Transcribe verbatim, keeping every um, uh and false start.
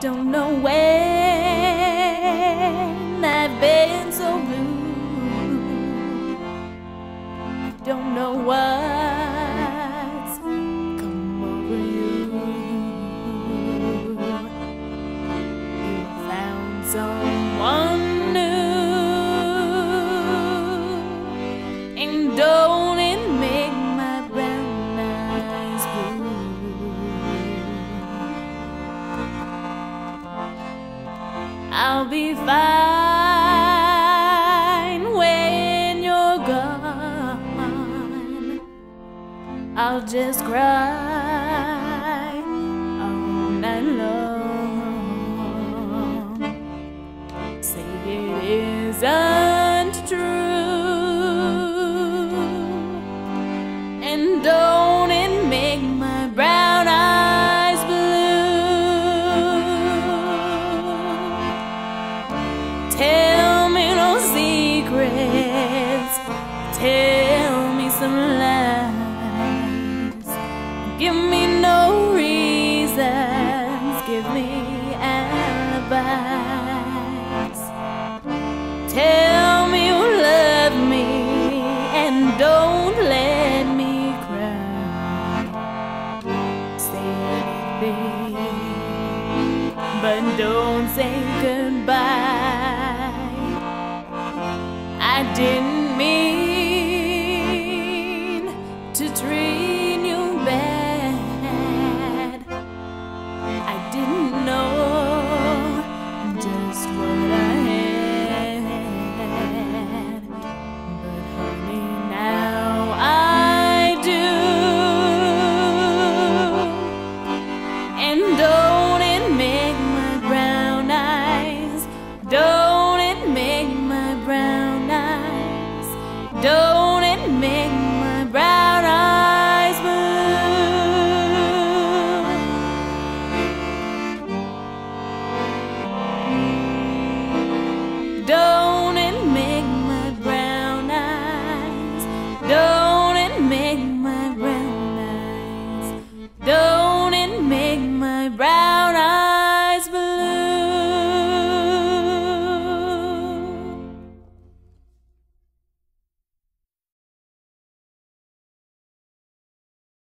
Don't know when I've been so blue. Don't know what's come over you. You found someone new, and don't it make my brown eyes blue? I'll be fine when you're gone. I'll just cry all night long. Say it isn't true, and don't it make my brown eyes blue? Tell me no secrets, tell me some lies. Give me no reasons, give me alibis. Tell me you love me and don't let me cry. Say anything, but don't say goodbye. I didn't